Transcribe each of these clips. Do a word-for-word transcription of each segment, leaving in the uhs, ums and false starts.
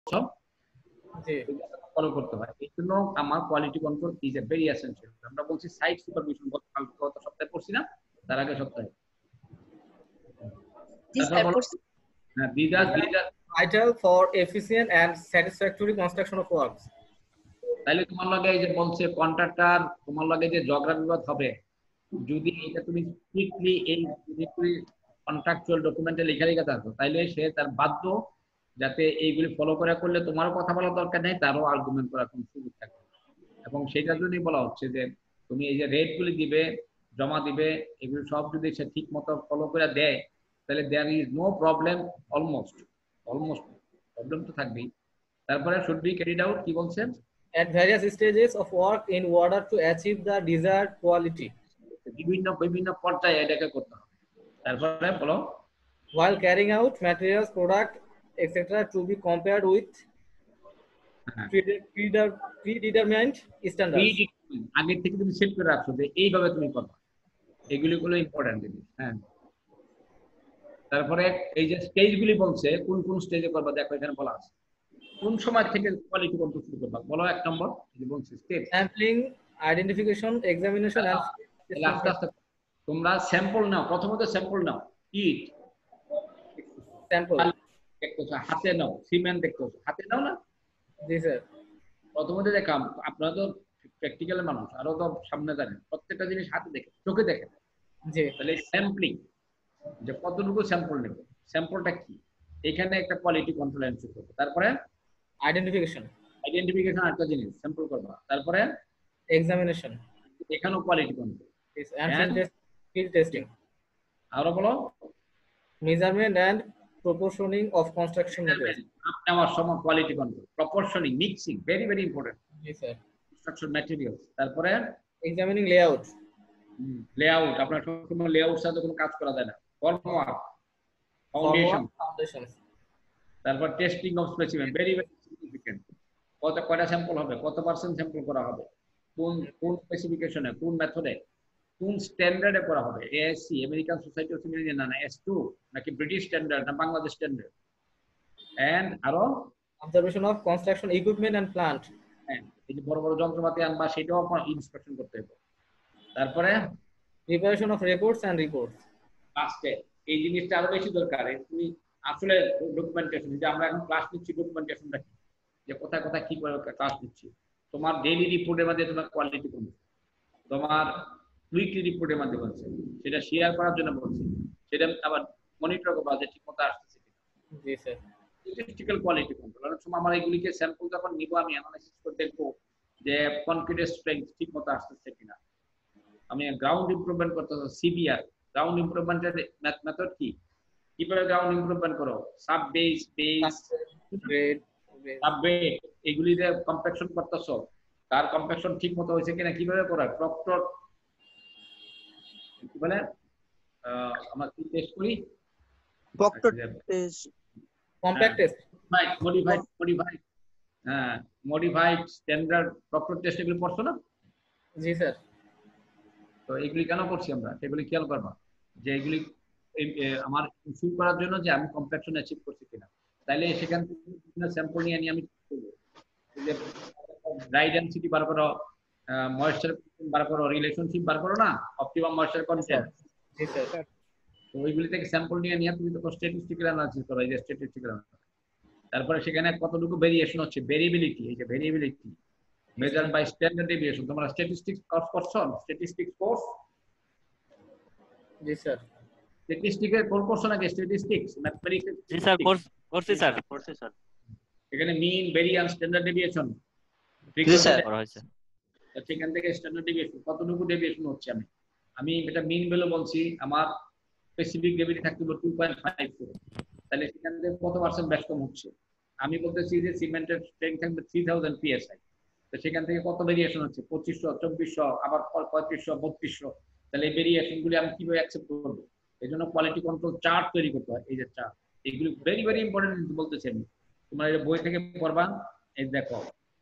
সব জি ফলো করতে হয়। এই জন্য আমার quality control is a very essential. আমরা বলছি সাইট সুপারভিশন, গত সপ্তাহে পড়ছি না, তার আগে সপ্তাহে। জি স্যার তারপর পড়ছি। হ্যাঁ, these are these are vital for efficient and satisfactory construction of works. তাহলে তোমার লাগে এই যে বলছে কন্ট্রাক্টর, তোমার লাগে যে ঝগড়া বিবাদ হবে, যদি এটা তুমি স্ট্রিক্টলি এই কন্ট্রাকচুয়াল ডকুমেন্টে লেখা লেখা থাকো, তাইলে সে তার বাধ্য যাতে এইগুলি ফলো করে করলে তোমারও কথা বলার দরকার নেই, তারও আর্গুমেন্ট করার কোনো সুযোগ থাকে। এবং সেটার জন্যই বলা হচ্ছে যে তুমি এই যে রেটগুলি দিবে, জমা দিবে, এগুলি সব যদি সে ঠিক মতো ফলো করে দেয়, তাহলে there is no problem, almost almost problem তো থাকবেই। তারপরে শুড বি ক্যারিড আউট, কি বলছেন? At various stages of work in order to achieve the desired quality. বিভিন্ন বিভিন্ন পর্যায়ে এটাকে করতে হবে। তারপরে বলো, while carrying out materials, product, et cetera to be compared with predetermined standards. আগে থেকে তুমি সেট করে রাখছো যে এইভাবে তুমি করবে, এগুলি হলো ইম্পর্টেন্ট জিনিস। হ্যাঁ, তারপরে এই যে স্টেজগুলি বলছে কোন কোন স্টেজে করবা, দেখো এখানে বলা আছে কোন সময় থেকে কোয়ালিটি কন্ট্রোল শুরু করবা। বলো এক নম্বর যে বলছে stage sampling, identification, examination and আস্তে আস্তে তোমরা স্যাম্পল নাও, প্রথমত স্যাম্পল নাও, ইট sample. দেখতেছো, হাতে নাও, সিমেন্ট দেখতেছো, হাতে নাও না। জি স্যার। প্রথমত দেখাম, আপনারা তো প্র্যাকটিক্যাল মানুষ, আরো তো সামনে জানেন, প্রত্যেকটা জিনিস হাতে দেখে, চোখে দেখে। জি। তাহলে স্যাম্পলিং, যে কতটুকু স্যাম্পল নেব, স্যাম্পলটা কি, এখানে একটা কোয়ালিটি কন্ট্রোল এনশিওর করবে। তারপরে আইডেন্টিফিকেশন, আইডেন্টিফিকেশন একটা জিনিস স্যাম্পল করবা। তারপরে এক্সামিনেশন, এখানেও quality control, and field testing. আরো বলো, measurement and proportioning of construction materials. নেওয়ার সময় quality control, proportioning, mixing, very very important. জি স্যার। Construction materials. তারপরে এক্সামিনিং লেআউট, লেআউট, আপনার সবসময় লেআউট সাথে কোনো কাজ করা যায় না। Formwork, foundation, foundations. তারপর testing of specimen, very very significant. কত কয়টা স্যাম্পল হবে, কত পার্সেন্ট স্যাম্পল করা হবে, কোন কোন স্পেসিফিকেশনে, কোন মেথডে, কোন স্ট্যান্ডার্ডে করা হবে, ASC, American society of civil engineer, না এস টু, নাকি ব্রিটিশ স্ট্যান্ডার্ড, না বাংলাদেশ স্ট্যান্ডার্ড। এন্ড আরো observation of construction equipment and plant, হ্যাঁ, এই যে বড় বড় যন্ত্রপাতি আনবা, সেটাও আপনার ইন্সপেকশন করতে হবে। তারপরে preparation of reports and reports. লাস্টে এই জিনিসটা আরো বেশি দরকার, তুমি আসলে ডকুমেন্টেশন, যে আমরা এখন ক্লাস নিচ্ছি, ডকুমেন্টেশনটা কি, যে কোথায় কোথায় কি করে ক্লাস নিচ্ছি, তোমার ডেইলি রিপোর্টের মধ্যে তোমার কোয়ালিটি কমছে, তোমার উইকলি রিপোর্টের মধ্যে বলছে, সেটা শেয়ার করার জন্য বলছি, সেটা আবার মনিটর করবা যে ঠিক মতো আসতেছে কিনা। জি স্যার। স্ট্যাটিস্টিক্যাল কোয়ালিটি কন্ট্রোল, অনেক সময় আমরা এগুলিকে স্যাম্পল যখন নিব, আমি অ্যানালাইসিস করে দেখবো যে কনক্রিটের স্ট্রেংথ ঠিক মতো আসতেছে কিনা। আমি গ্রাউন্ড ইমপ্রুভমেন্ট করতে হবে, সিবিআর গ্রাউন্ড ইমপ্রুভমেন্টের মেথড কি, কিভাবে গ্রাউন্ড ইমপ্রুভমেন্ট করো, সাব বেস, বেস, গ্রেড, সাবওয়েট, এগুলিতে কম্প্যাকশন করতেছো, তার কম্প্যাকশন ঠিক মতো হয়েছে কিনা কিভাবে করা, প্রক্টর কি বলে, আমরা কি টেস্ট করি, proctor test, compact test, modified modified হ্যাঁ মডিফাইড স্ট্যান্ডার্ড প্রক্টর টেস্ট, এগুলো পড়ছো না? জি স্যার। তো এগুলি কেন করছি আমরা, সেগুলি খেয়াল করবা যে এগুলি আমার ইনসিওর করার জন্য যে আমি কম্প্যাকশন অ্যাচিভ করছি কিনা। তাইলে সেখান থেকে বিভিন্ন স্যাম্পল নিয়ে নিয়ে আমি যে ড্রাই ডেনসিটি বার করো, ময়েশ্চার বার করো, রিলেশনশিপ বার করো না, অপটিমাম ময়েশ্চার কন্টেন্ট। জি স্যার। তো ওইগুলি থেকে স্যাম্পল নিয়ে নিয়ে তুমি তো স্ট্যাটিস্টিক্যাল অ্যানালাইসিস করো, এই যে স্ট্যাটিস্টিক্যাল। তারপরে সেখানে কতটুকু ভেরিয়েশন হচ্ছে, ভেরিয়েবিলিটি, এই যে variability measure by standard deviation. তোমরা স্ট্যাটিস্টিক্স কোর্স করছো, স্ট্যাটিস্টিক্স কোর্স? জি স্যার। স্ট্যাটিস্টিক্সের কোর্স করছো নাকি, স্ট্যাটিস্টিক্স ম্যাথমেটিক্স? জি স্যার, কোর্স করছি স্যার, করছি স্যার। এখানে মিন, ভেরিয়ান্স, স্ট্যান্ডার্ড ডেভিয়েশন, জি স্যার করা হয়েছে। সেখান থেকে স্ট্যান্ডার্ড ডেভিয়েশন কতটুকু ডেভিয়েশন হচ্ছে, আমি আমি এটা মিন ভ্যালু বলছি, আমার স্পেসিফিক গ্রেভিটি থাকতে হবে টু পয়েন্ট ফাইভ করে, তাহলে সেখান থেকে কত পার্সেন্ট ব্যাস কম হচ্ছে। আমি বলতেছি যে সিমেন্টের স্ট্রেংথ থাকবে থ্রি থাউজেন্ড পিএসআই, তো সেখান থেকে কত ভেরিয়েশন হচ্ছে, পঁচিশশো, চব্বিশশো, আবার পঁয়ত্রিশশো, বত্রিশশো। তাহলে এই ভেরিয়েশন গুলি আমি কিভাবে অ্যাকসেপ্ট করবো? এই জন্য কোয়ালিটি কন্ট্রোল চার্ট তৈরি করতে হয়। এই যে চার্ট, এগুলি ভেরি ভেরি ইম্পর্টেন্ট কিন্তু বলতেছি আমি, তোমার এই বই থেকে পড়বা, এই দেখো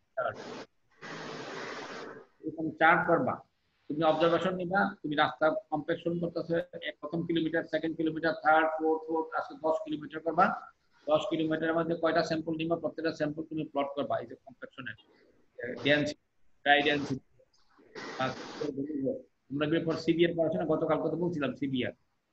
এরকম চার্ট করবা, তুমি অবজারভেশন নিবা, তুমি রাস্তা কম্প্যাকশন করতেছো, প্রথম kilometre, second kilometre, third, fourth, fourth, আজকে দশ কিলোমিটার করবা, দশ কিলোমিটারের মধ্যে কয়টা স্যাম্পল নিবা, প্রত্যেকটা স্যাম্পল তুমি প্লট করবা এই যে কম্প্যাকশনের ডেনসিটি, ড্রাই ডেনসিটি। তোমরা বিফোর সিবিআর পড়াশোনা গতকাল কত বলছিলাম সিবিআর,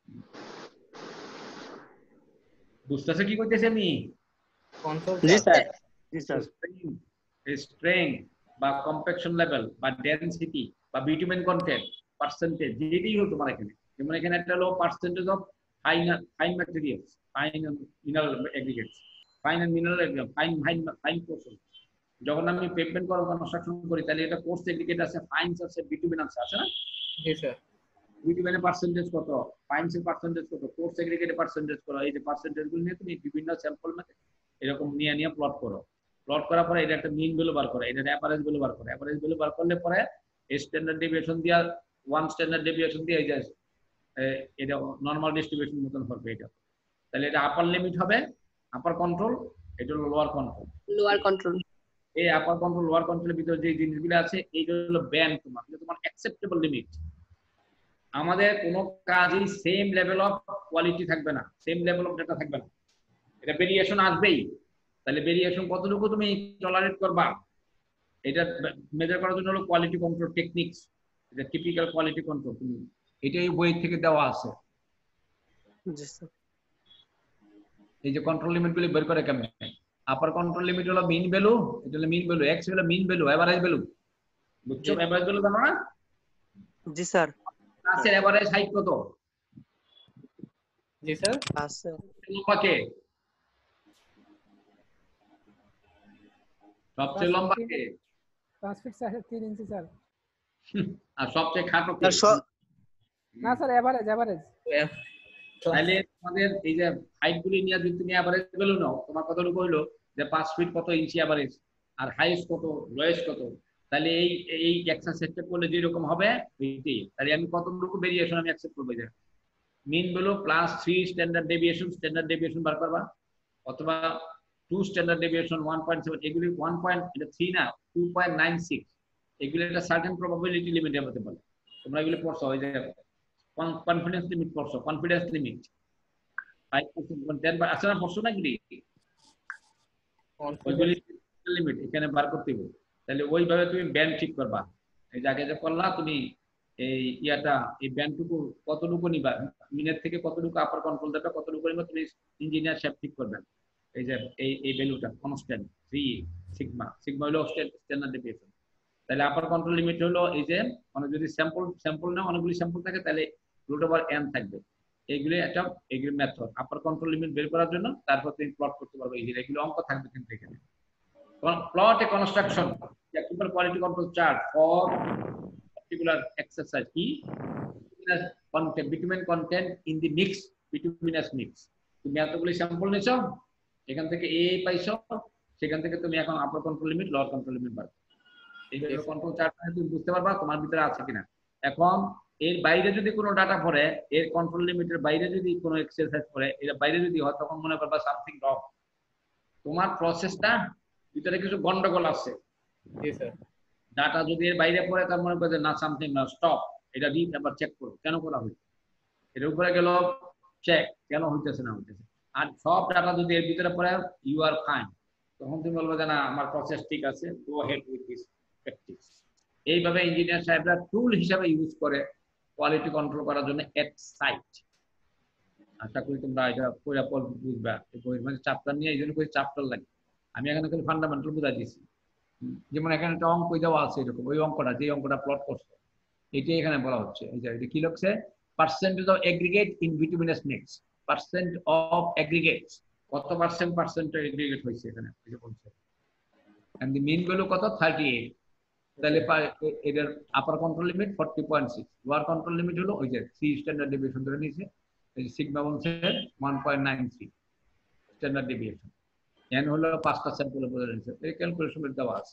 বুঝতেছে কি করতেছে আমি? কন্ট্রোল জি স্যার। জি স্যার। স্ট্রেংথ বা কম্প্যাকশন লেভেল বা ডেনসিটি বা বিটুমেন কন্টেন্ট পার্সেন্টেজ যেটাই হোক তোমার এখানে, যেমন এখানে একটা হলো percentage of fine fine materials, fine mineral aggregates, fine and mineral fine fine fine portion. যখন আমি পেভমেন্ট করা কনস্ট্রাকশন করি তাহলে এটা কোর্স এগ্রিগেট আছে, ফাইনস আছে, বিটুমেন আছে, আছে না? জি স্যার। বিটুমেনের পার্সেন্টেজ কত, ফাইনসের পার্সেন্টেজ কত, কোর্স এগ্রিগেটের পার্সেন্টেজ কত, এই যে পার্সেন্টেজগুলো নিয়ে তুমি বিভিন্ন স্যাম্পল মধ্যে এরকম নিয়ে নিয়ে প্লট করো। প্লট করার পরে এটা একটা মিন ভ্যালু বার করে, এটা অ্যাভারেজ ভ্যালু বার করে, অ্যাভারেজ ভ্যালু বার করলে পরে স্ট্যান্ডার্ড ডেভিয়েশন দিয়া ওয়ান স্ট্যান্ডার্ড ডেভিয়েশন দিয়ে এই যে এটা নরমাল ডিস্ট্রিবিউশন মতন হবে এটা। তাহলে এটা আপার লিমিট হবে, আপার কন্ট্রোল, এটা হলো লোয়ার কন্ট্রোল। Lower control. এই আপার কন্ট্রোল লোয়ার কন্ট্রোলের ভিতরে যে জিনিসগুলো আছে এইটা হলো ব্যান্ড, তোমার এটা তোমার অ্যাকসেপ্টেবল লিমিট। আমাদের কোনো কাজই সেম লেভেল অফ কোয়ালিটি থাকবে না, সেম লেভেল অফ ডাটা থাকবে না, এটা ভেরিয়েশন আসবেই। তাহলে ভেরিয়েশন কতটুকু তুমি টলারেট করবা, এটা মেজার করার জন্য হলো কোয়ালিটি কন্ট্রোল টেকনিক্স, এটা টিপিক্যাল কোয়ালিটি কন্ট্রোল, তুমি এটাই বই থেকে দেওয়া আছে। জি স্যার। এই যে কন্ট্রোল লিমিট গুলি বের করে কেমনে, আপার কন্ট্রোল লিমিট হলো মিন ভ্যালু, এটা হলো মিন ভ্যালু, এক্স হলো মিন ভ্যালু, এভারেজ ভ্যালু, বুঝছো? এভারেজ ভ্যালু জানো না? জি স্যার। ক্লাসের এভারেজ হাইট কত? জি স্যার। আছে। লম্বাকে সবচেয়ে লম্বা কে? পাঁচ ফিট চার তিন ইঞ্চি স্যার। আর সবচেয়ে খাটো কে? না স্যার এভারেজ এভারেজ। তাহলে তোমাদের এই যে হাইট গুলি নিয়ে যদি তুমি এভারেজ ভ্যালু নাও, তোমার কতটুকু হইলো যে পাঁচ ফিট কত ইঞ্চি এভারেজ, আর হাইস্ট কত, লোয়েস্ট কত। তাহলে এই এই এক্সারসাইজটা করলে যেরকম হবে এইটাই। তাহলে আমি কতটুকু ভেরিয়েশন আমি অ্যাকসেপ্ট করব, যে mean value plus three standard deviation, standard deviation বার করবা, অথবা two standard deviation one point seven, এগুলি ওয়ান পয়েন্ট এটা থ্রি না টু পয়েন্ট নাইন সিক্স, এগুলি একটা সার্টেন প্রবাবিলিটি লিমিটের মধ্যে বলে। তোমরা এগুলি পড়ছো, ওই যে কনফিডেন্স লিমিট পড়ছো, confidence limit five percent ten আছে না, পড়ছো না কি ওইগুলি লিমিট এখানে বার করতে হবে। তাহলে ওইভাবে তুমি ব্যান্ড ঠিক করবা। এই যে আগে যে করলা তুমি এই ইয়াটা, এই ব্যান্ডটুকু কতটুকু নিবা, মিনের থেকে কতটুকু আপার কন্ট্রোল দেবে, কতটুকু নিবা, তুমি ইঞ্জিনিয়ার শেপ ঠিক করবেন। এই যে এই এই ভ্যালুটা কনস্ট্যান্ট থ্রি সিগমা, সিগমা হলো স্ট্যান্ডার্ড ডেভিয়েশন। তাহলে আপার কন্ট্রোল লিমিট হলো এই যে মানে যদি স্যাম্পল স্যাম্পল না অনেকগুলি স্যাম্পল থাকে তাহলে রুট ওভার এন থাকবে। এইগুলি একটা এগুলি মেথড আপার কন্ট্রোল লিমিট বের করার জন্য, তারপর তুমি প্লট করতে পারবে। এই এগুলো অঙ্ক থাকবে কিন্তু এখানে। Plot a construction technical quality control chart for particular exercise কি content bitumen content in the mix bituminous mix. তুমি এতগুলি স্যাম্পল নিছো, এখান থেকে এ পাইছো, সেখান থেকে তুমি এখন upper control limit lower control limit বার এইভাবে কন্ট্রোল চার্ট তুমি বুঝতে পারবা তোমার ভিতরে আছে কিনা। এখন এর বাইরে যদি কোনো ডাটা পড়ে, এর কন্ট্রোল লিমিটের বাইরে যদি কোনো এক্সারসাইজ পড়ে, এর বাইরে যদি হয়, তখন মনে করবা সামথিং রং, তোমার প্রসেসটা ভিতরে কিছু গন্ডগোল আছে। জি স্যার। ডাটা যদি এর বাইরে পড়ে, তার মনে করে না সামথিং না, স্টপ, এটা রিড আবার চেক করো কেন করা হয়েছে, এর উপরে গেল চেক কেন হইতেছে না হইতেছে। আর সব ডাটা যদি এর ভিতরে পড়ে ইউ আর ফাইন, তখন তুমি বলবে যে না আমার প্রসেস ঠিক আছে, go head with this practice. এইভাবে ইঞ্জিনিয়ার সাহেবরা টুল হিসাবে ইউজ করে কোয়ালিটি কন্ট্রোল করার জন্য এট সাইট। আশা করি তোমরা এটা পড়া পর বুঝবা। বইয়ের মানে চ্যাপ্টার নিয়ে এই জন্য করে চ্যাপ্টার লাগে, আমি এখানে খালি ফান্ডামেন্টাল বুঝাই দিয়েছি। যেমন এখানে একটা অঙ্ক দেওয়া আছে এরকম, ওই অঙ্কটা যে অঙ্কটা প্লট করছে এটাই এখানে বলা হচ্ছে। এই যে এটা কি লিখছে, percentage of aggregate in bituminous mix, percent of aggregates কত পার্সেন্ট পার্সেন্ট এগ্রিগেট হয়েছে এখানে এই যে বলছে, এন্ড দি মিন ভ্যালু কত থার্টি এইট। তাহলে এটার upper control limit forty point six, lower control limit হলো ওই যে থ্রি স্ট্যান্ডার্ড ডেভিয়েশন ধরে নিয়েছে, এই যে সিগমা বলছে one point nine three standard deviation, n হলো পাঁচটা স্যাম্পলে বোঝা যাচ্ছে, এই ক্যালকুলেশনের দেওয়া আছে।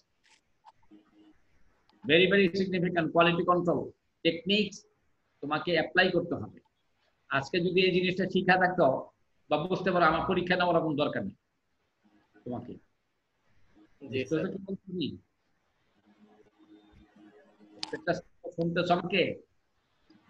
Very very significant quality control techniques তোমাকে অ্যাপ্লাই করতে হবে। আজকে যদি এই জিনিসটা শিখা থাকতো বা বুঝতে পারো, আমার পরীক্ষা নেওয়ার কোনো দরকার নেই তোমাকে। শুনতে সবকে?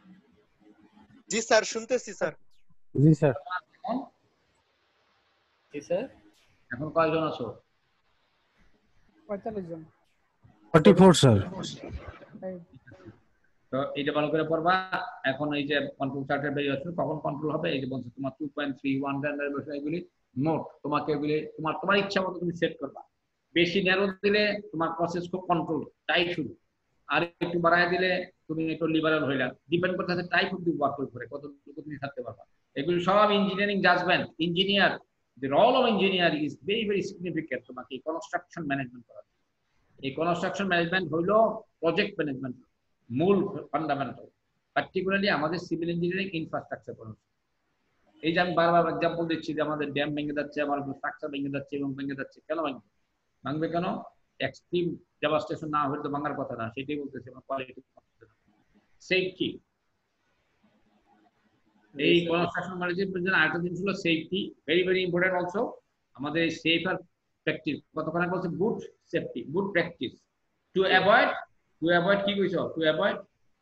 জি স্যার শুনতেছি স্যার। জি স্যার। জি স্যার। এখন কয়জন আছো? পঁয়তাল্লিশ জন। forty-four sir. এই তো এইটা ভালো করে পড়বা। এখন এই যে কন্ট্রোল চার্টের বেরিয়ে আসছে, কখন কন্ট্রোল হবে এই যে বলছে তোমার টু পয়েন্ট থ্রি ওয়ান এর বিষয় এগুলি নোট তোমাকে এগুলি তোমার তোমার ইচ্ছা মতো তুমি সেট করবা। বেশি ন্যারো দিলে তোমার প্রসেস খুব কন্ট্রোল টাইট শুরু, আর একটু বাড়ায় দিলে তুমি একটু লিবারাল হইলা। ডিপেন্ড করতেছে টাইপ অফ দি ওয়ার্ক করে কতটুকু তুমি থাকতে পারবা। এগুলি সব engineering judgement. Engineer, the role of engineer is very very significant তোমাকে কনস্ট্রাকশন ম্যানেজমেন্ট করা। এই কনস্ট্রাকশন ম্যানেজমেন্ট হইলো প্রজেক্ট ম্যানেজমেন্ট মূল ফান্ডামেন্টাল, পার্টিকুলারলি আমাদের সিভিল ইঞ্জিনিয়ারিং ইনফ্রাস্ট্রাকচার কনস্ট্রাকশন। এই যে আমি বারবার এক্সাম্পল দিচ্ছি যে আমাদের ড্যাম ভেঙে যাচ্ছে, আমার স্ট্রাকচার ভেঙে যাচ্ছে এবং ভেঙে যাচ্ছে, কেন ভাঙবে? ভাঙবে কেন? এক্সট্রিম ডেভাস্টেশন না হলে তো ভাঙার কথা না, সেটাই বলতেছি আমার কোয়ালিটি সেফটি। এই কনস্ট্রাকশন ম্যানেজমেন্টের জন্য আরেকটা জিনিস হলো safety, very very important also. আমাদের সেফার প্র্যাকটিস কতক্ষণ বলছে good safety, good practice to avoid to avoid কি কইছো? টু অ্যাভয়েড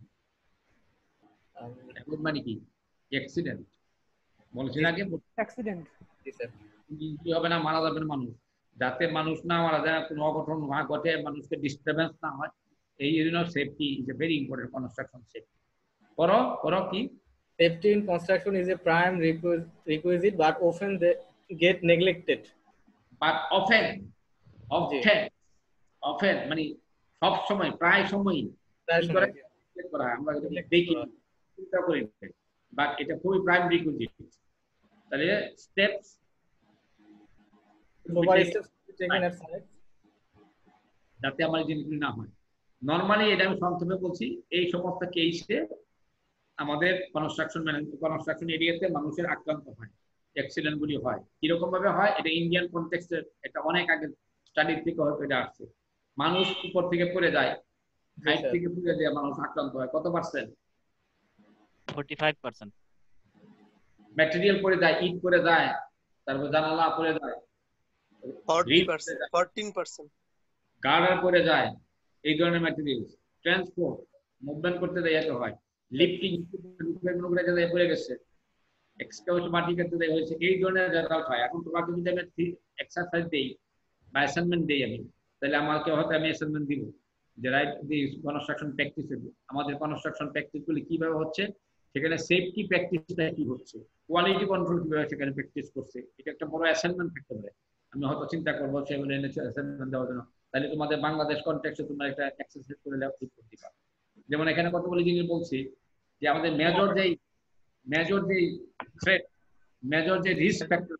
অ্যাভয়েড মানে কি? অ্যাক্সিডেন্ট বলছি না কি? অ্যাক্সিডেন্ট। জি স্যার। কি হবে না, মারা যাবে না মানুষ, যাতে মানুষ না মারা যায়, কোনো অঘটন না ঘটে, মানুষকে ডিস্টারবেন্স না হয়, এই জন্য safety is a very important construction safety. করো করো কি? Safety in construction is a prime requis- requisite, but often they get neglected. But often often often মানে সব সময়, প্রায় সময়ই প্রায় সময় করা হয়, আমরা দেখি চিন্তা করি, বাট এটা খুবই প্রাইম রিকুইজিট। তাহলে steps proper steps to be taken at site. যাতে আমার এই জিনিসগুলি না হয়। নর্মালি এটা আমি সংক্ষেপে বলছি, এই সমস্ত কেসে আমাদের কনস্ট্রাকশন ম্যানেজমেন্ট কনস্ট্রাকশন এরিয়াতে মানুষের আক্রান্ত হয়, অ্যাক্সিডেন্ট গুলি হয়। কিরকম ভাবে হয় এটা ইন্ডিয়ান কনটেক্সটে, এটা অনেক আগে স্টাডি থেকে হয়তো এটা আসছে। মানুষ উপর থেকে পড়ে যায়, হাইট থেকে পড়ে যায়, মানুষ আক্রান্ত হয়। কত পার্সেন্ট? forty-five percent। ম্যাটেরিয়াল পড়ে যায়, ইট পড়ে যায়, তারপর জানালা পড়ে যায়, forty percent, fourteen percent। গার্ডার পড়ে যায়, এই ধরনের ম্যাটেরিয়াল ট্রান্সপোর্ট মুভমেন্ট করতে দেয় এত হয়। লিফটিং পড়ে গেছে, এক্সকাভেট মাটি কাটতে দেয় হয়েছে, এই ধরনের রেজাল্ট হয়। এখন তোমাকে যদি আমি এক্সারসাইজ দেই বা অ্যাসাইনমেন্ট দেই আমি, তাহলে আমাকে হয়তো আমি অ্যাসাইনমেন্ট দিব যে রাইট দি কনস্ট্রাকশন প্র্যাকটিস। আমাদের কনস্ট্রাকশন প্র্যাকটিস গুলি কিভাবে হচ্ছে, সেখানে সেফটি প্র্যাকটিসটা কি হচ্ছে, কোয়ালিটি কন্ট্রোল কিভাবে সেখানে প্র্যাকটিস করছে, এটা একটা বড় অ্যাসাইনমেন্ট থাকতে পারে। আমি হয়তো চিন্তা করবো সেগুলো এনেছে অ্যাসাইনমেন্ট দেওয়ার জন্য, তাহলে তোমাদের বাংলাদেশ কনটেক্সটে তোমরা একটা এক্সারসাইজ করে লেখা ঠিক করতে পারো। যেমন এখানে কতগুলি জিনিস বলছি যে আমাদের মেজর যেই মেজর যেই থ্রেট, মেজর যে রিস্ক ফ্যাক্টর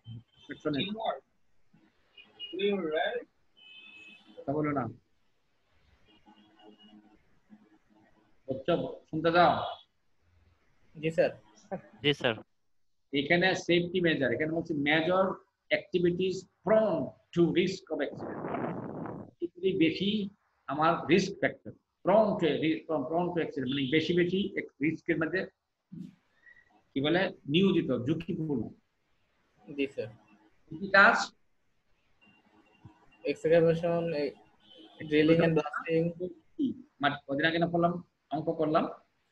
কথা বলো না, শুনতে দাও। জি স্যার। জি স্যার। এখানে সেফটি মেজার, এখানে বলছি major activities prone to risk of accident. এগুলি বেশি আমার risk factor, prone to prone to accident মানে বেশি বেশি রিস্কের মধ্যে কি বলে নিয়োজিত, ঝুঁকিপূর্ণ। জি স্যার। কি কাজ? Excavation, drilling and blasting. মানে কদিন আগে না করলাম, অঙ্ক করলাম,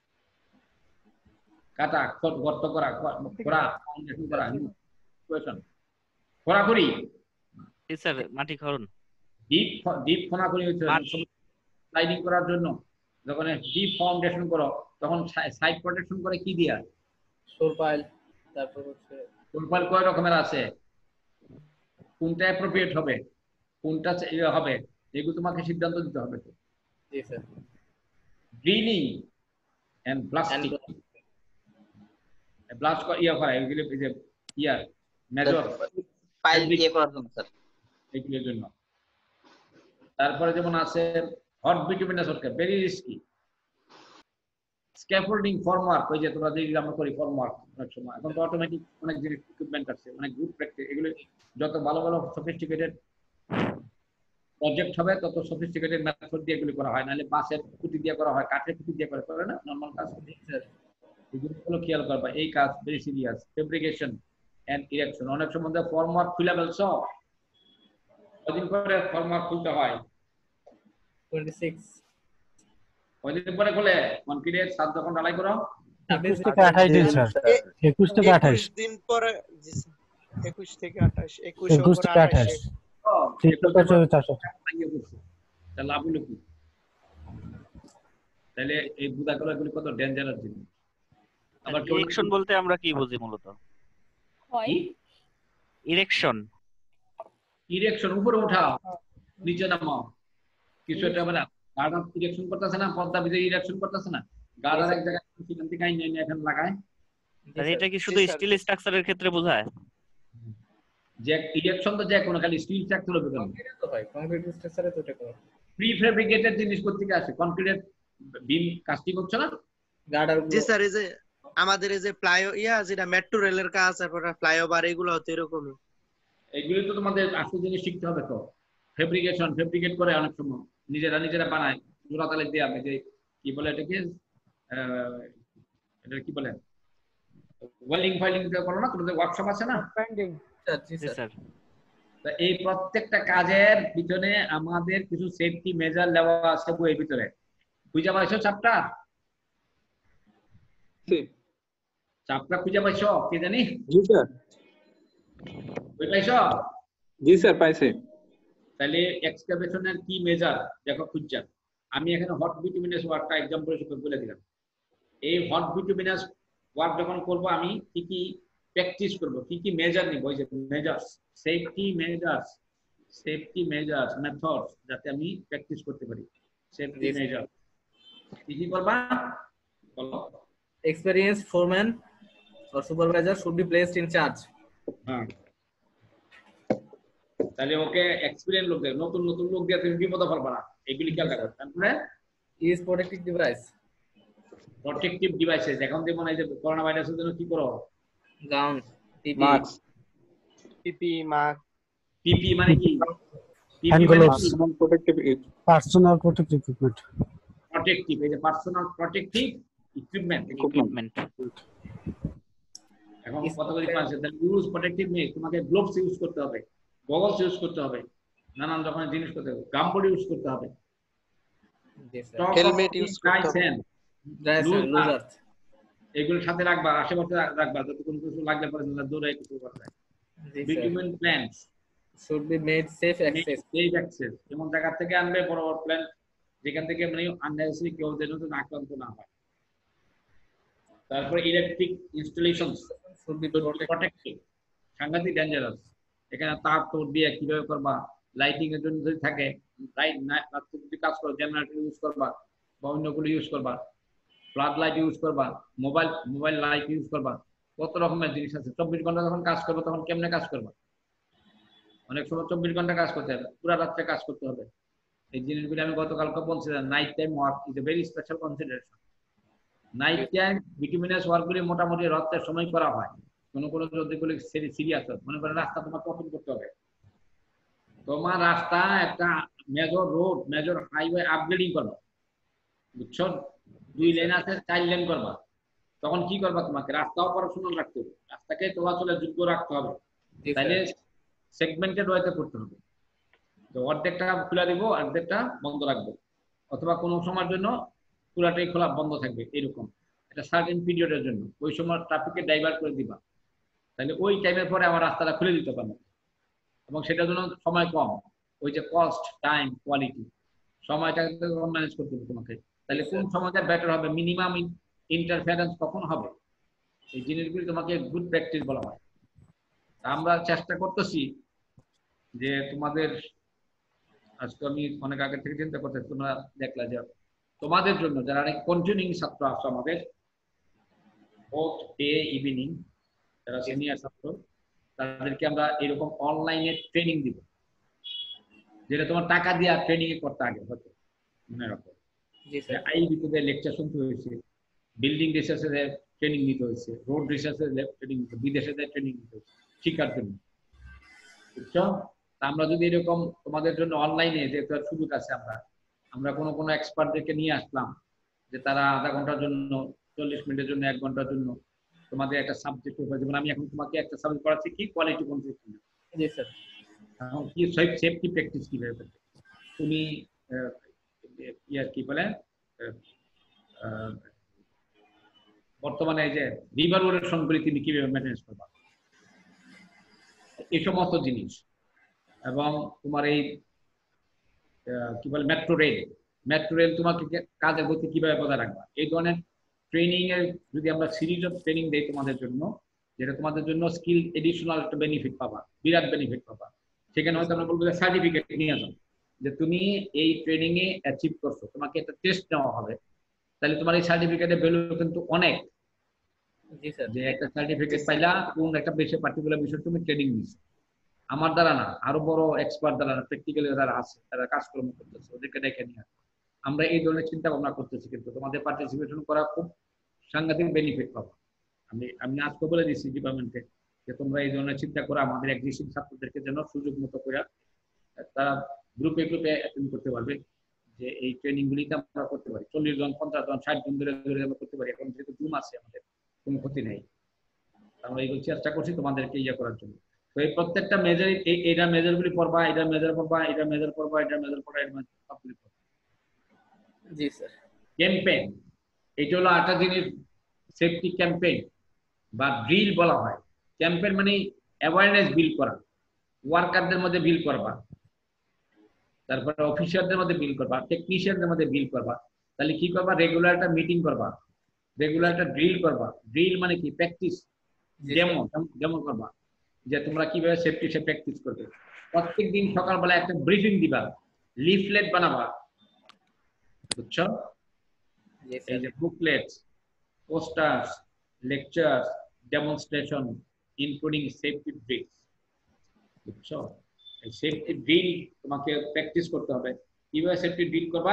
কাটা, গর্ত করা, খোঁড়া, ফাউন্ডেশন করা, ইকুয়েশন, খোঁড়াখুড়ি। জি স্যার, মাটি খনন। ডিপ ডিপ খোঁড়াখুড়ি হচ্ছে স্লাইডিং করার জন্য। যখন ডিপ ফাউন্ডেশন করো তখন সাইড প্রোটেকশন করে কি দিয়া? শোর পাইল। তারপর হচ্ছে শোর পাইল কয় রকমের আছে, কোনটা অ্যাপ্রোপ্রিয়েট হবে, কোনটা হবে, এগুলো তোমাকে সিদ্ধান্ত দিতে হবে। তো জি sir. Drilling and blasting, blast ইয়া করা, এগুলো এই যে ইয়ার মেজর পাইল দিয়ে করার জন্য স্যার, এগুলোর জন্য। তারপরে যেমন আছে hot bituminous work, very risky. Scaffolding, formwork, ওই যে তোমরা যে আমরা করি ফর্মওয়ার্ক অনেক সময়, এখন তো অটোমেটিক অনেক জিনিস ইকুইপমেন্ট আছে, অনেক গ্রুপ প্র্যাকটিস। এগুলো যত ভালো ভালো সফিস্টিকেটেড প্রজেক্ট হবে তত সফিস্টিকেটেড মেথড দিয়ে এগুলো করা হয়, নাহলে বাঁশের খুঁটি দিয়ে করা হয়, কাঠের খুঁটি দিয়ে করে করে না নরমাল কাজ। এগুলো খেয়াল করবা, এই কাজ very serious. Fabrication and erection, অনেক সময় ফর্মওয়ার্ক খুলে ফেলছো, কদিন পরে ফর্মওয়ার্ক খুলতে হয়? छब्बीस। কদিন পরে খুলে কনক্রিটের সাত যখন ঢালাই করো? একুশ থেকে আঠাশ দিন স্যার, একুশ থেকে আঠাশ দিন পরে। জি স্যার। একুশ থেকে আঠাশ, একুশ একুশ উপর থেকে আঠাশ। আঠাশ খ্রিস্টপূর্ব চারশো। তাহলে লাভ হলো কি? তাহলে এই বুদাগুলো এগুলি কত ডেঞ্জারাস জিনিস। আবার কেউ ইরেকশন বলতে আমরা কি বুঝি মূলত? কি? ইরেকশন ইরেকশন উপরে ওঠা, নিচে নামাও, কিছু একটা মানে গার্ডার ইরেকশন করতেছে না, পদ্মা বিজয় ইরেকশন করতেছে না, গার্ডার এক জায়গায় সেখান থেকে আইনে এনে এখানে লাগায়। আর এটা কি শুধু জি, স্যার। স্টিল স্ট্রাকচারের ক্ষেত্রে বোঝায়? যে ইরেকশন তো যে কোনো খালি স্টিল স্ট্রাকচার হবে কেন? তো ভাই কংক্রিট স্ট্রাকচারে তো এটা করো প্রি ফেব্রিকেটেড জিনিস করতে আসে, কনক্রিটের বিম কাস্টিং হচ্ছে না। গার্ডার জি স্যার, এই যে আমাদের এই যে ফ্লাই ইয়া যেটা মেট্রো রেলের কাজ, তারপর ফ্লাইওভার, এগুলো হতো এরকমই। এগুলি তো তোমাদের আসল জিনিস শিখতে হবে তো। ফেব্রিকেশন ফেব্রিকেট করে অনেক সময় নিজেরা নিজেরা বানায়, জোড়া তালে দিয়ে আপনি যে কি বলে এটাকে আহ, এটা কি বলে ওয়েল্ডিং ফাইলিং করো না, তোমাদের ওয়ার্কশপ আছে না? পেন্ডিং। জি জি স্যার স্যার। তা এই প্রত্যেকটা কাজের পিছনে আমাদের কিছু সেফটি মেজার নেওয়া আছে বইয়ের ভিতরে। খুঁজে পাইছো চাপটা? চাপটা খুঁজে পাইছো? কে জানি জি স্যার। বই পাইছো? জি স্যার পাইছি। তাহলে এক্সকাভেশনের কি মেজার দেখো খুঁজছা। আমি এখানে হট বিটুমিনাস ওয়ার্কটা एग्जांपल হিসেবে বলে দিলাম। এই হট বিটুমিনাস ওয়ার্ক যখন করব আমি কি কি প্র্যাকটিস করব, কি কি মেজার নিব, ওই যে measures, safety measures, safety measures methods, যাতে আমি প্র্যাকটিস করতে পারি। সেফটি মেজার কি কি করবা বলো? experienced foreman or supervisor should be placed in charge. হ্যাঁ, তাহলে ওকে এক্সপেরিয়েন্স লোক দেয়, নতুন নতুন লোক দিয়ে তুমি বিপদে ফেলবা না, এগুলি খেয়াল রাখো। তারপরে Use protective device, protective devices, এখন যেমন এই যে করোনা ভাইরাসের জন্য কি করো? gown, P P E, mask, PP mask, PP মানে কি? Hand gloves. Personal protective personal protective equipment. Protective, এই যে পার্সোনাল প্রটেক্টিভ ইকুইপমেন্ট। ইকুইপমেন্ট। এখন কতগুলি পাশে ইউজ প্রটেক্টিভ নেই, তোমাকে গ্লোভস ইউজ করতে হবে, গগলস ইউজ করতে হবে, নানান রকমের জিনিস করতে হবে, গামবুট ইউজ করতে হবে, yes sir, হেলমেট ইউজ করতে হবে, dry sand, loose earth, এগুলোর সাথে রাখবা, আশেপাশে রাখবা, যাতে কোনো কিছু লাগলে পরে তোমরা দৌড়ে কিছু করতে হয়। yes sir, bitumen plants should be made safe access, safe access, এমন জায়গা থেকে আনবে বড় বড় প্ল্যান্ট, যেখান থেকে মানে আননেসেসারি কেউ যেন তো আক্রান্ত না হয়। তারপরে electric installations should be protected, protective, সাংঘাতিক ডেঞ্জারাস। এখানে তার তোর দিয়ে কিভাবে করবা, লাইটিং এর জন্য যদি থাকে, লাইট রাত্রে যদি কাজ করো জেনারেটর ইউজ করবা বা অন্যগুলো ইউজ করবা, ফ্লাড লাইট ইউজ করবা, মোবাইল মোবাইল লাইট ইউজ করবা, কত রকমের জিনিস আছে। চব্বিশ ঘন্টা যখন কাজ করবো তখন কেমনে কাজ করবা? অনেক সময় চব্বিশ ঘন্টা কাজ করতে হবে, পুরো রাত্রে কাজ করতে হবে। এই জিনিসগুলো আমি গতকালকে বলছিলাম, night time work is a very special consideration. Night time bituminous ওয়ার্কগুলি মোটামুটি রাতের সময় করা হয়। কোনো কোনো যদিগুলি সিরিয়াস হয়, মনে করেন রাস্তা তোমার পছন্দ করতে হবে, তোমার রাস্তা একটা major road major highway upgrading করবা, বুঝছো? দুই লেন আছে, চার লেন করবা, তখন কি করবা? তোমাকে রাস্তা অপারেশনাল রাখতে হবে, রাস্তাকে চলাচলের যোগ্য রাখতে হবে, yes তাহলে sir, সেগমেন্টেড ওয়েতে করতে হবে। তো অর্ধেকটা খুলে দিব, অর্ধেকটা বন্ধ রাখবো, অথবা কোনো সময়ের জন্য পুরাটাই খোলা বন্ধ থাকবে, এরকম একটা সার্টেন পিরিয়ডের জন্য। ওই সময় ট্রাফিককে ডাইভার্ট করে দিবা, তাহলে ওই টাইমের পরে আমার রাস্তাটা খুলে দিতে পারবো, এবং সেটার জন্য সময় কম। ওই যে কস্ট, টাইম, কোয়ালিটি, সময়টা ম্যানেজ করতে হবে তোমাকে। তাহলে কোন সময়টা বেটার হবে, মিনিমাম ইন্টারফারেন্স কখন হবে, এই জিনিসগুলি তোমাকে গুড প্র্যাকটিস বলা হয়। আমরা চেষ্টা করতেছি যে তোমাদের, আজকে আমি অনেক আগে থেকে চিন্তা করতেছি, তোমরা দেখলা যে তোমাদের জন্য যারা অনেক কন্টিনিউইং ছাত্র আছে আমাদের, বোথ ডে ইভিনিং, যারা সিনিয়র ছাত্র, তাদেরকে আমরা এরকম অনলাইনে ট্রেনিং দিব, যেটা তোমার টাকা দিয়ে ট্রেনিং এ করতে আগে হতো, মনে রাখো। yes sir, আইবিতে লেকচার শুনতে হয়েছে, বিল্ডিং রিসার্চে ট্রেনিং নিতে হয়েছে, রোড রিসার্চে ট্রেনিং নিতে, বিদেশে ট্রেনিং নিতে হয়েছে শিক্ষার জন্য, বুঝছো? আমরা যদি এরকম তোমাদের জন্য অনলাইনে যে সুযোগ আছে, আমরা আমরা কোনো কোনো এক্সপার্টদেরকে নিয়ে আসলাম, যে তারা আধা ঘন্টার জন্য, চল্লিশ মিনিটের জন্য, এক ঘন্টার জন্য তোমাদের একটা সাবজেক্ট উপরে, যেমন আমি এখন তোমাকে একটা সাবজেক্ট পড়াচ্ছি কি কোয়ালিটি কন্ট্রোল, yes sir, এখন কি সেফটি প্র্যাকটিস কিভাবে করবে তুমি, ইয়ার কি বলে বর্তমানে এই যে রিভার ওরেশন গুলি তুমি কিভাবে ম্যানেজ করবা, এই সমস্ত জিনিস এবং তোমার এই কি বলে মেট্রো রেল মেট্রো রেল তোমাকে কাজের গতি কিভাবে বজায় রাখবা এই ধরনের ট্রেনিং এর যদি আমরা সিরিজ অফ ট্রেনিং দেই তোমাদের জন্য যেটা তোমাদের জন্য স্কিল এডিশনাল একটা বেনিফিট পাবা বিরাট বেনিফিট পাবা সেখানে হয়তো আমরা বলবো যে সার্টিফিকেট নিয়ে যাও যে তুমি এই ট্রেনিং এ অ্যাচিভ করছো তোমাকে একটা টেস্ট নেওয়া হবে তাহলে তোমার এই সার্টিফিকেটের ভ্যালু কিন্তু অনেক জি স্যার যে একটা সার্টিফিকেট পাইলা কোন একটা বিষয় পার্টিকুলার বিষয় তুমি ট্রেনিং নিছো আমার দ্বারা না আরো বড় এক্সপার্ট দ্বারা প্র্যাকটিক্যালি যারা আছে তারা কাজকর্ম করতেছে ওদেরকে দেখে নিয়ে আমরা এই ধরনের চিন্তা ভাবনা করতেছি কিন্তু তোমাদের পার্টিসিপেশন করা খুব সাংঘাতিক বেনিফিট পাবো আমি আমি আজকে বলে দিচ্ছি ডিপার্টমেন্টে যে তোমরা এই ধরনের চিন্তা করে আমাদের এক্সিস্টিং ছাত্রদেরকে যেন সুযোগ মতো করে তারা গ্রুপে গ্রুপে অ্যাটেন্ড করতে পারবে যে এই ট্রেনিং গুলিতে আমরা করতে পারি চল্লিশ জন পঞ্চাশ জন ষাট জন ধরে ধরে আমরা করতে পারি এখন যেহেতু জুম আছে আমাদের কোনো ক্ষতি নেই আমরা এইগুলো চেষ্টা করছি তোমাদেরকে ইয়ে করার জন্য তো এই প্রত্যেকটা মেজার এইটা মেজার গুলি পড়বা এটা মেজার পড়বা এটা মেজার পড়বা এটা মেজার পড়বা এটা মেজার সবগুলি পড়বা জি স্যার ক্যাম্পেইন এটা হলো একটা জিনিস সেফটি ক্যাম্পেইন বা ড্রিল বলা হয় ক্যাম্পেইন মানে অ্যাওয়ারনেস বিল্ড করা ওয়ার্কারদের মধ্যে বিল্ড করবা তারপরে অফিসারদের মধ্যে বিল্ড করবা টেকনিশিয়ানদের মধ্যে বিল্ড করবা তাহলে কি করবা রেগুলার একটা মিটিং করবা রেগুলার একটা ড্রিল করবা ড্রিল মানে কি প্র্যাকটিস ডেমো ডেমো করবা যে তোমরা কিভাবে সেফটি সে প্র্যাকটিস করবে প্রত্যেকদিন সকালবেলা একটা ব্রিফিং দিবা লিফলেট বানাবা বুঝছো এই যে booklets posters lectures demonstration including safety drills বুঝছো এই সেফটি ড্রিল তোমাকে প্র্যাকটিস করতে হবে কিভাবে সেফটি ড্রিল করবা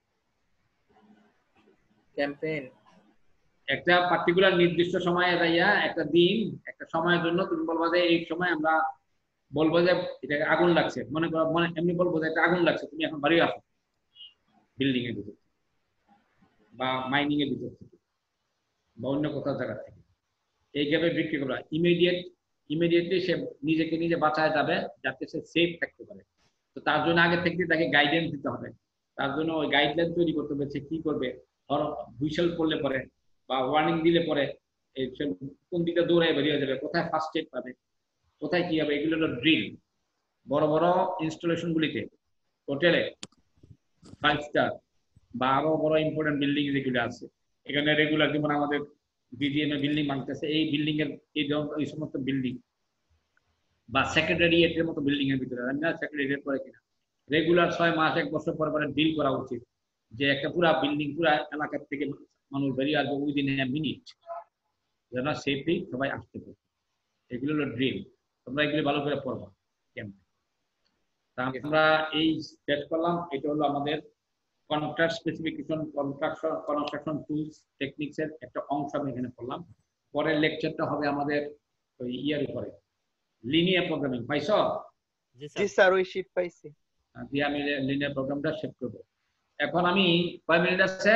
ক্যাম্পেইন একটা পার্টিকুলার নির্দিষ্ট সময়ে যাইয়া একটা দিন একটা সময়ের জন্য তুমি বলবা যে এই সময় আমরা বলবো যে এটা আগুন লাগছে মনে করো মনে এমনি বলবো যে একটা আগুন লাগছে তুমি এখন বাড়ি আসো বিল্ডিং এর ভিতর বা মাইনিং এর ভিতর থেকে বা অন্য কোথাও জায়গা থেকে এইভাবে বিক্রি করবা ইমিডিয়েট ইমিডিয়েটলি সে নিজেকে নিজে বাঁচায় যাবে যাতে সে সেফ থাকতে পারে তো তার জন্য আগে থেকে তাকে গাইডেন্স দিতে হবে তার জন্য ওই গাইডলাইন তৈরি করতে হবে সে কি করবে ধরো হুইসেল পড়লে পরে বা ওয়ার্নিং দিলে পরে কোন দিকে দৌড়ায় বেরিয়ে যাবে কোথায় ফার্স্ট এড পাবে কোথায় কি হবে এগুলো হলো ড্রিল বড় বড় ইনস্টলেশন গুলিতে হোটেলে ফাইভ স্টার বা আরো বড় ইম্পর্টেন্ট বিল্ডিং যেগুলো আছে এখানে রেগুলার যেমন আমাদের বিডিএম এ বিল্ডিং বানতেছে এই বিল্ডিং এর এই এই সমস্ত বিল্ডিং বা সেক্রেটারিয়েটের মতো বিল্ডিং এর ভিতরে আমি না সেক্রেটারিয়েট করে কিনা রেগুলার ছয় মাস এক বছর পর পরে ড্রিল করা উচিত যে একটা পুরা বিল্ডিং পুরা এলাকার থেকে মানুষ বেরিয়ে আসবে উইদিন এ মিনিট যেন সেফলি সবাই আসতে পারে এগুলো হলো ড্রিল তোমরা এগুলো ভালো করে পড়বা ক্যাম্পে তা আমরা এই সেট করলাম এটা হলো আমাদের contract specification contraction construction tools techniques এর একটা অংশ আমি এখানে পড়লাম পরের লেকচারটা হবে আমাদের ওই ইয়ার উপরে লিনিয়ার প্রোগ্রামিং পাইছো জি স্যার ওই শীট পাইছি দিয়ে আমি লিনিয়ার প্রোগ্রামটা শেপ করব এখন আমি কয় মিনিট আছে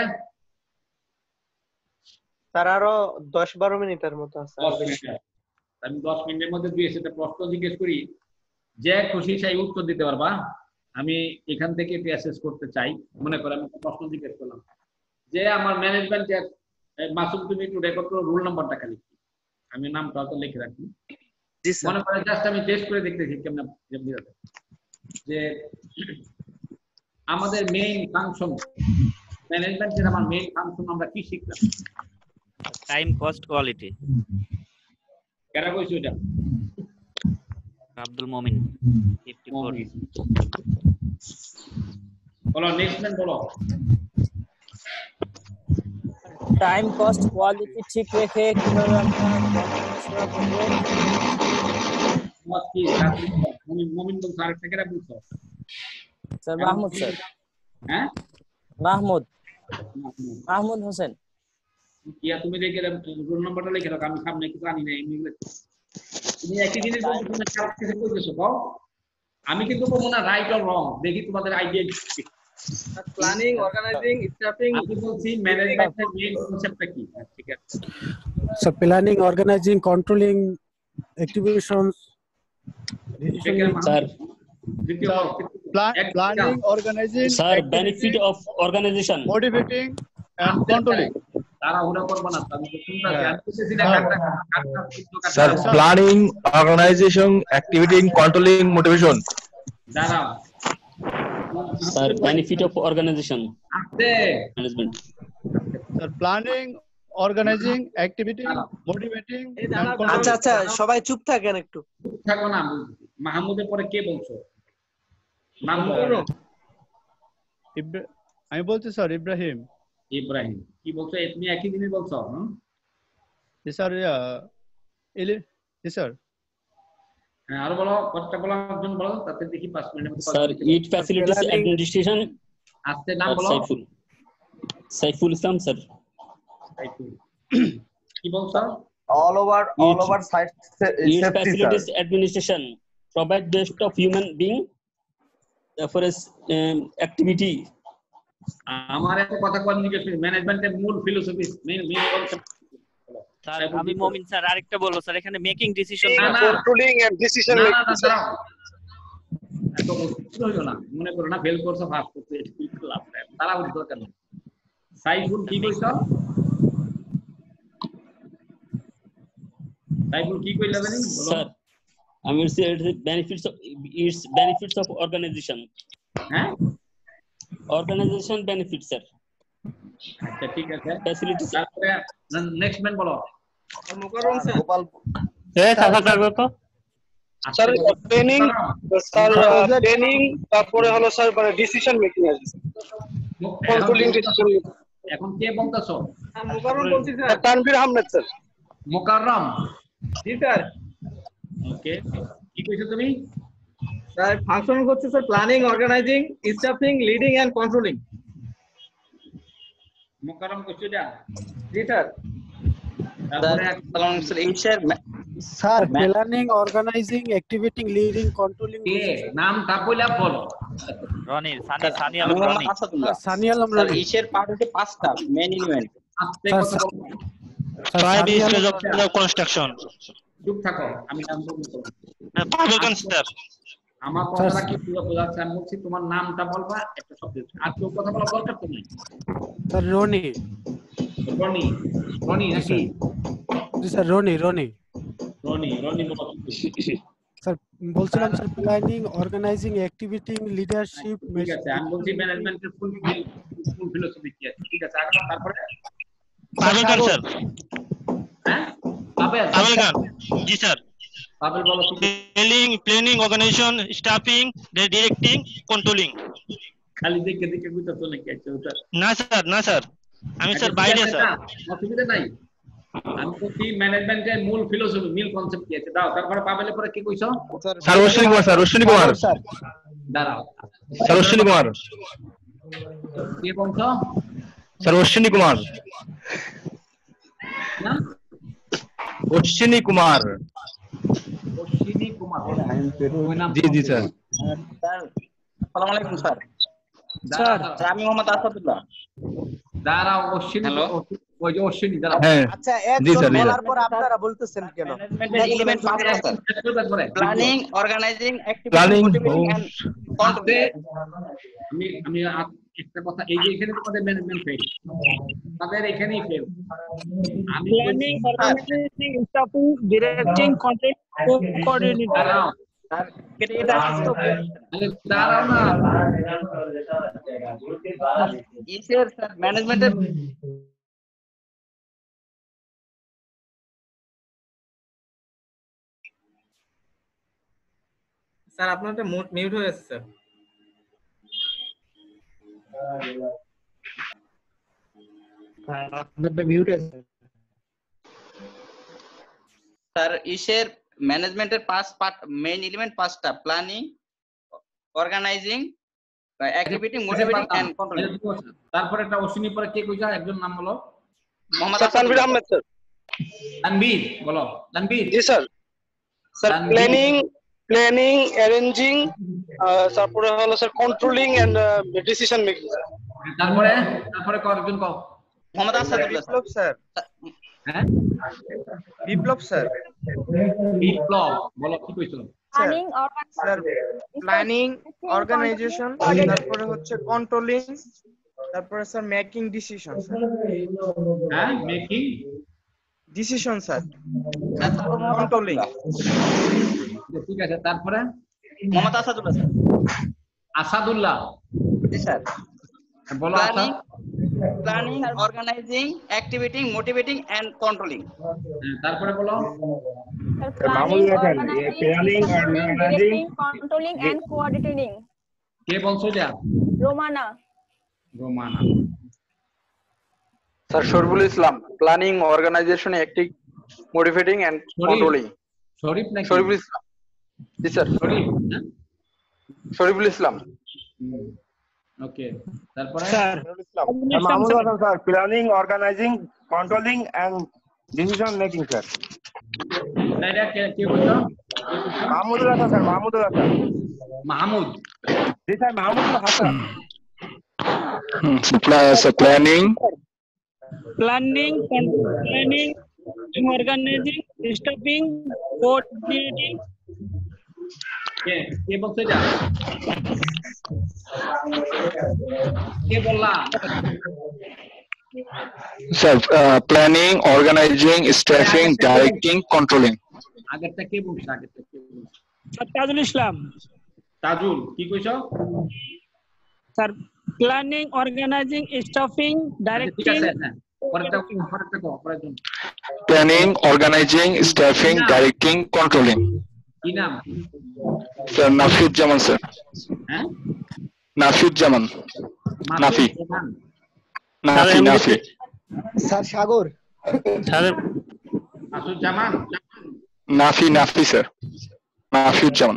স্যার আরো দশ বারো মিনিটের মতো আছে আমি দশ মিনিটের মধ্যে দুই সেটা প্রশ্ন জিজ্ঞেস করি যে খুশি চাই উত্তর দিতে পারবা আমি এখান থেকে একটু অ্যাসেস করতে চাই মনে করে আমি প্রশ্ন জিজ্ঞেস করলাম যে আমার ম্যানেজমেন্টের মাসুদ তুমি একটু রেকর্ড করো রোল নাম্বারটা খালি আমি নামটা তো লিখে রাখি মনে করে জাস্ট আমি টেস্ট করে দেখতেছি কেমন যে আমাদের মেইন ফাংশন ম্যানেজমেন্টের আমার মেইন ফাংশন আমরা কি শিখলাম টাইম কস্ট কোয়ালিটি কেরা কইছো এটা আব্দুল মুমিন চুয়ান্ন বলো নেক্সট ম্যান বলো টাইম কস্ট কোয়ালিটি ঠিক রেখে কিভাবে আপনারা পড়াশোনা করবেন মত কি মুমিন মুমিন বল স্যার কেরা বলছো স্যার মাহমুদ স্যার হ্যাঁ মাহমুদ মাহমুদ হোসেন কিয়া তুমি দেখে রোল নাম্বারটা লিখে রাখো আমি সামনে কিছু জানি না এমনি তুমি একই জিনিস বলছো তুমি কাজ কিছু কইতেছো কও আমি কিন্তু বলবো না রাইট অর রং দেখি তোমাদের আইডিয়া কি প্ল্যানিং অর্গানাইজিং স্টাফিং আমি বলছি ম্যানেজমেন্টের মেইন কনসেপ্টটা কি ঠিক আছে So planning, organizing, controlling activations. Sir, দ্বিতীয় planning, organizing, Sir, benefit of organization, motivating and controlling. তাড়াহুড়া করবো না তো, আমি তো শুনতেছি, আমি বলতেছি না কাটটা কাটটা কাটটা Sir, planning, organization, activity, controlling, motivation. দাঁড়াও Sir, benefit of organization আস্তে management. Sir, planning, organizing, activity, motivating, and আচ্ছা controlling. আচ্ছা সবাই চুপ থাকেন একটু। চুপ থাকো না, মাহমুদের পরে কে বলছো? মাহমুদ Ibra- আমি বলছি স্যার ইব্রাহিম। ইব্রাহিম কি বলছো? তুমি একই জিনিস বলছো? হুম? জি স্যার, এলি- জি স্যার। হ্যাঁ, আরো বলো, কতটা বলো, একজন বলো, তাতে দেখি পাঁচ মিনিট। Sir, it facilitates administration. আস্তে নাম Sir, বলো। Saiful. Saiful Islam, sir. Saiful. কি বলছো? all over all It- over site It safety sir. facilitates administration, provide best of human being, therefore as um, activity. আমার একটা কথা কোন জিজ্ঞেস করি, ম্যানেজমেন্টের মূল philosophy main main concept. Sir আমি মমিন স্যার আরেকটা বলবো স্যার, এখানে মেকিং ডিসিশন না না controlling and decision না না making না, দাঁড়াও। এত মুশকিল হইলো না, মনে করো না ফেল করছো, পাস করছো, এটা কি লাভ নাই, তারা উঠতে দরকার নেই। সাইফুল কি কইছো? সাইফুল কি কইলা জানি বলো। Sir, I will say it's benefits of its benefits of organization. হ্যাঁ Organization benefits, sir. আচ্ছা ঠিক আছে, Facilities. তারপরে নেক্সট ম্যান বলো। মুকাররম স্যার। গোপাল এ সাফা করবে তো স্যার ট্রেনিং স্যার ট্রেনিং তারপরে হলো স্যার মানে ডিসিশন মেকিং আছে কন্ট্রোলিং ডিসিশন এখন কে বলতাছো? মুকাররম বলছি স্যার। তানভীর আহমেদ স্যার। মুকাররম। জি স্যার। ওকে, কি কইছো তুমি? স্যার ফাংশন হচ্ছে sir planning, organizing, staffing, leading and controlling. Mukarram কইছো যা। জি স্যার। তারপরে Sir, planning, organizing, activating, leading, controlling. কে নামটা কইলা বলো। Roni Sani Sani Alam Roni. Sani Alam sir Rani. ইসের পার্ট হচ্ছে পাঁচটা মেইন এলিমেন্ট। আস্তে Sir, কথা বলো। Sir, Sani Alam- of construction. চুপ থাকো, আমি নাম বলবো। Publican, sir. আমার কথাটা কি পুরো বোঝাচ্ছে? আমি বলছি তোমার নামটা বলবা, একটা শব্দ, আর কেউ কথা বলা দরকার তো নাই। Sir, Roni. রনি রনি নাকি? Yes, sir, Roni, Roni. Roni Roni বলো। Sir, বলছিলাম sir planning, organizing, activity, leadership. ঠিক আছে, আমি বলছি ম্যানেজমেন্টের ফুল ফুল ফিলোসফি কি আছে। ঠিক আছে, আগে তারপরে Publican, sir. হ্যাঁ Pavel Publican. Ji, sir. Pavel বলো কি? Planning, planning, organization, staffing, directing, controlling. খালি দেখে দেখে বুঝতে চলে কি আছে ওটা। না স্যার, না স্যার, আমি স্যার বাইরে স্যার। অসুবিধা নাই, আমি বলছি ম্যানেজমেন্টের মূল ফিলোসফি মূল কনসেপ্ট কি আছে। দাও, তারপরে পাবেলের পরে কি কইছো? স্যার অশ্বিনী কুমার, স্যার অশ্বিনী কুমার, দাঁড়াও, স্যার অশ্বিনী কুমার, কি বলছো? স্যার অশ্বিনী কুমার, না অশ্বিনী কুমার। অশ্বিনী কুমার, ওই নাম। জি জি স্যার। স্যার আসসালামু আলাইকুম স্যার। স্যার স্যার আমি মোহাম্মদ আসাদুল্লাহ। দাঁড়াও, অশ্বিনী, Hello? ওই যে অশ্বিনী, দাঁড়াও। হ্যাঁ আচ্ছা জি একজন স্যার, জি বলার স্যার। পর আপনারা বলতেছেন কেন? ম্যানেজমেন্টের এলিমেন্ট পাঁচটা স্যার। তারপরে planning, organizing, activity, Planning, motivating oh. And আস্তে, কন্ট্রোলিং। আমি আমি আ- একটা কথা, এই যে এখানে তোমাদের ম্যানেজমেন্ট ফেল, তাদের এখানেই ফেল। আমি Planning, organizing, staffing, directing, control, coordinating. দাঁড়াও, স্যার এটা এটা আসতো আরে দাঁড়াও না, ইসের স্যার ম্যানেজমেন্টের স্যার আপনারটা মিউট হয়ে আছে স্যার। স্যার ইসের ম্যানেজমেন্টের পাঁচ পার্ট মেইন এলিমেন্ট পাঁচটা: planning, organizing, activity, motivating and controlling. তারপরে একটা অশ্বিনী পরে কে কইছা? একজন নাম বলো। Mohammad sir Tanvir Ahmed sir. তানভীর বলো। তানভীর। জি sir. Sir Tanvir. Planning planning arranging তারপরে হলো sir controlling and decision making. তারপরে তারপরে কয়েকজন কও। মোহাম্মদ আসাদুল্লাহ বিপ্লব স্যার। হ্যাঁ বিপ্লব স্যার। বিপ্লব বলো, কি কইছো? প্ল্যানিং, স্যার প্ল্যানিং, অর্গানাইজেশন, তারপরে হচ্ছে কন্ট্রোলিং, তারপরে স্যার মেকিং ডিসিশন স্যার। হ্যাঁ মেকিং ডিসিশন স্যার। কন্ট্রোলিং। ঠিক আছে তারপরে মোহাম্মদ আসাদুল্লাহ স্যার। আসাদুল্লাহ জি স্যার। বলো Asad. Planning organizing activating motivating and controlling. তারপরে বলো planning, organizing, directing, controlling and coordinating. কে বলছো এটা? Romana. Romana. Sir Shariful Islam planning organization acting motivating and controlling. Sharif নাকি? শরীফুল ইসলাম জি স্যার। শরীফ না শরীফুল ইসলাম। ওকে তারপরে Sir, Mahmud Hasan sir planning organizing controlling and decision making sir. না এটা কে কে বলছো? মাহমুদ হাসান স্যার। মাহমুদ হাসান। মাহমুদ। জি sir Mahmud Hasan. Plus planning, planning, planning, organizing, stopping, coordinating. কে কে বলছো এটা? কে বললা? sir, uh, planning, organizing, staffing, directing, controlling. আগেরটা কে বলছো? আগেরটা কে বলছো? তাজুল ইসলাম। তাজুল কি কইছো? স্যার প্ল্যানিং অর্গানাইজিং স্টাফিং ঠিক ডাইরেক্টিং। আছে হ্যাঁ পরেরটা পরেরটা কো পরের জন্য। Planning, organizing, staffing, directing, controlling. কি নাম? Sir, Nafiud Jaman sir. হ্যাঁ Nafiud Jaman. Nafi. Jaman. Nafi, Nafi. Sir Sagar. Sir Masud Jaman. Nafi, Nafi sir. Nafiud Jaman.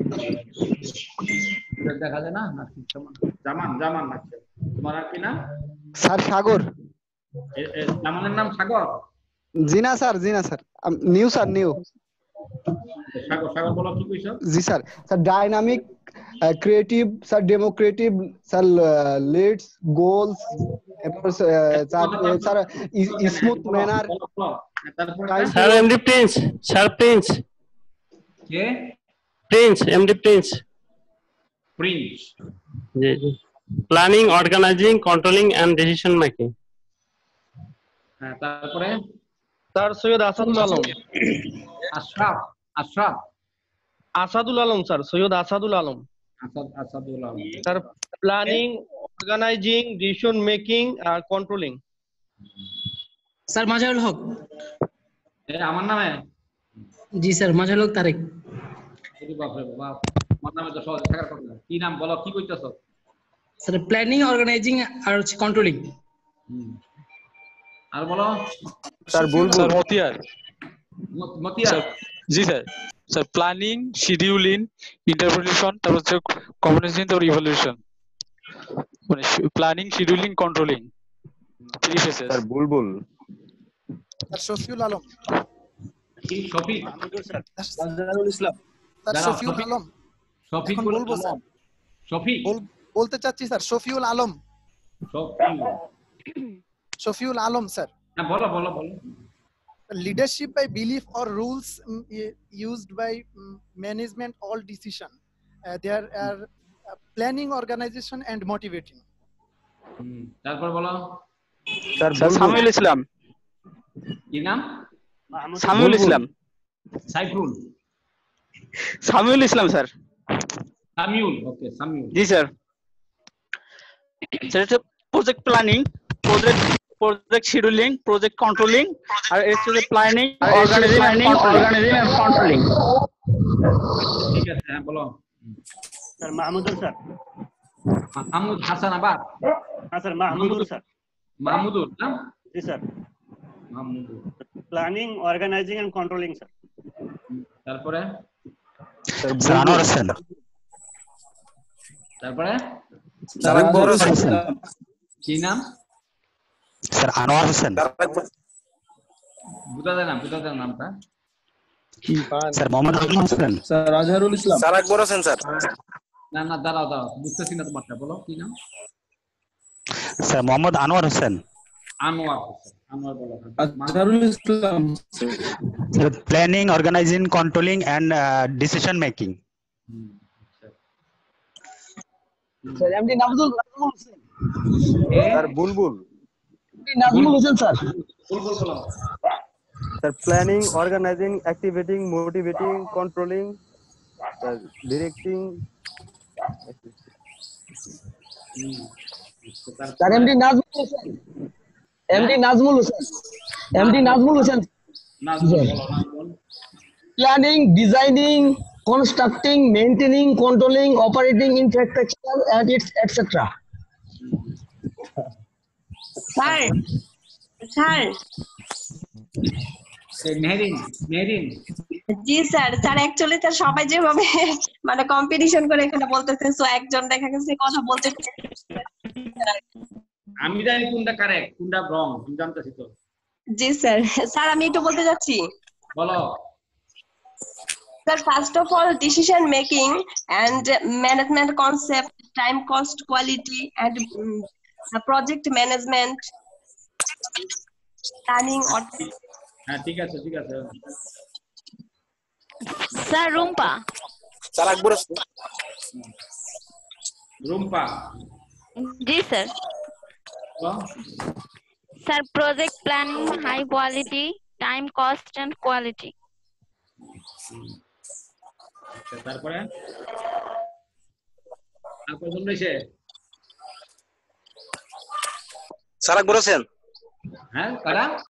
দেখা যায় না মাসুদ জামান। জামান জামান আছে। তোমার আর কি নাম? স্যার সাগর। এ- এ, জামানের নাম সাগর। জি না স্যার, জি না স্যার, নিউ স্যার নিউ। সাগর সাগর বলো কি কইছো? জি sir. Sir dynamic, creative, sir democratic, sir leads, goals, এরপর স্যার স্যার স্মুথ ম্যানার। তারপরে sir MD Prince. Sir Prince. কে? Prince MD Prince. প্রিন্স। জি জি। Planning organizing controlling and decision making. হ্যাঁ তারপরে sir Syed Asadul Alam. Ashraf Ashraf Asadul Alam sir. Syed Asadul Alam. Asad Asadul Alam. Sir planning organizing decision making আর controlling. Sir Mazharul Haque. এ আমার নামে? জি স্যার মাজারুল হক তারেক। ওরে বাপ রে বাপ আমার নামে তো সহজ থাকার কথা না। কি নাম বলো কি কইতাছো? স্যার প্ল্যানিং অর্গানাইজিং আর হচ্ছে কন্ট্রোলিং। আর বলো স্যার বুলবুল মতিয়ার। ম- মতিয়ার। জি sir. Sir planning scheduling interpretation তারপর হচ্ছে কম্বিনেশন তারপর ইভালুয়েশন মানে planning scheduling controlling three phases. Sir Bulbul. Sir Shafiul Alam. কি শফিক? Sir sir Shafiul Alam. শফিক এখন বলবো স্যার। শফিক বল- বলতে চাচ্ছি স্যার শফিউল আলম। শফিক শফিউল আলম স্যার। হ্যাঁ বলো বলো বলো। Leadership by belief or rules um, i- used by um, management all decision. Uh, there are uh, planning, organization and motivating. হুম, তারপর বলো। স্যার সামিউল ইসলাম। কি নাম? সামিউল ইসলাম। সাইফুল। সামিউল ইসলাম স্যার। সামিউল ওকে সামিউল। জি স্যার। স্যার এটা project planning, project project scheduling, project controlling আর এটা হচ্ছে planning organizing organizing and controlling. ঠিক আছে হ্যাঁ বলো। Sir Mahmudul sir. মাহমুদ হাসান আবার। হ্যাঁ স্যার মাহমুদুল স্যার। মাহমুদুল না? জি sir. Mahmudul. Planning organizing and controlling sir. তারপরে স্যার আনোয়ার হোসেন। তারপরে স্যার আকবর হোসেন। কি নাম? স্যার আনোয়ার হোসেন। বুঝা যায় না বুঝা যায় না নামটা। Sir Mohammad Ajmal Hossain. Sir Azharul Islam. Sir Akbar Hossain sir. না না দাঁড়াও দাঁড়াও বুঝতেছি না তোমারটা বলো কি নাম? স্যার মোহাম্মদ আনোয়ার হোসেন। আনোয়ার হোসেন। আনোয়ার বলো। Azharul Islam. Sir planning organizing controlling and decision making. Sir MD Nazmul Nazmul Hossain. Sir Bulbul Nazmul Hossain sir Bulbul বলো sir planning organizing activating motivating controlling directing sir MD Nazmul Hossain MD Nazmul Hossain MD Nazmul Hossain Nazmul বলো Nazmul planning designing constructing maintaining controlling operating infrastructure and its etc sir sir Meherin Meherin জি sir sir actually sir সবাই যেভাবে মানে competition করে এখানে বলতেছে so একজন দেখা গেছে কথা বলতে আমি জানি কোনটা কারেক্ট কোনটা রং আমি জানতেছি তো জি স্যার স্যার আমি একটু বলতে যাচ্ছি বলো Sir, first of all, decision making and management concept, time, cost, quality, and um, the project management, planning. Or হ্যাঁ ঠিক আছে ঠিক আছে Sir, Rumpa. Sir Akbar Rumpa Ji, sir. বলো Sir, project planning, high quality, time, cost, and quality. তারপরে আর কজন রয়েছে sir Akbar Hossain হ্যাঁ কারা